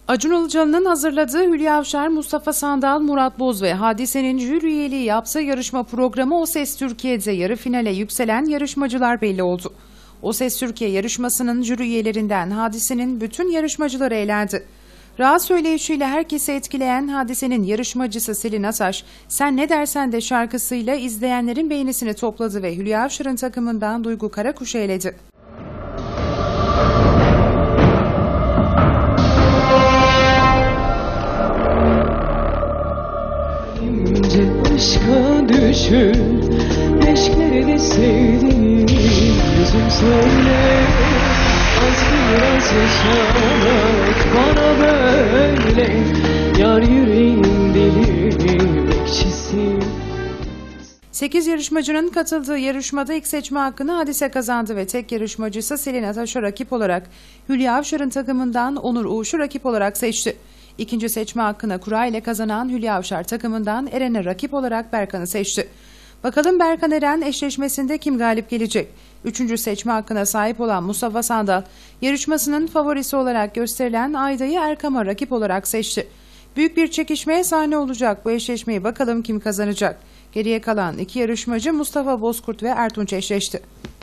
Acun Ilıcalı'nın hazırladığı Hülya Avşar, Mustafa Sandal, Murat Boz ve Hadise'nin jüri üyeliği yaptığı yarışma programı O Ses Türkiye'de yarı finale yükselen yarışmacılar belli oldu. O Ses Türkiye yarışmasının jüri üyelerinden Hadise'nin bütün yarışmacıları eğlendi. Rahat söyleyişiyle herkesi etkileyen Hadise'nin yarışmacısı Selin Ataş, "Sen Ne Dersen De" şarkısıyla izleyenlerin beğenisini topladı ve Hülya Avşar'ın takımından Duygu Karakuş'u eledi. Aşka düşün, meşklerde sevdiğim yüzüm söyle. Az biraz yaşamak bana böyle, yar yüreğin deli bekçisi. 8 yarışmacının katıldığı yarışmada ilk seçme hakkını Hadise kazandı ve tek yarışmacısı Selin Ataş'ı rakip olarak, Hülya Avşar'ın takımından Onur Uğuş'u rakip olarak seçti. İkinci seçme hakkını kura ile kazanan Hülya Avşar takımından Eren'e rakip olarak Berkan'ı seçti. Bakalım Berkan-Eren eşleşmesinde kim galip gelecek? Üçüncü seçme hakkına sahip olan Mustafa Sandal, yarışmasının favorisi olarak gösterilen Ayda'yı Erkam'a rakip olarak seçti. Büyük bir çekişmeye sahne olacak bu eşleşmeyi, bakalım kim kazanacak? Geriye kalan iki yarışmacı Mustafa Bozkurt ve Ertunç eşleşti.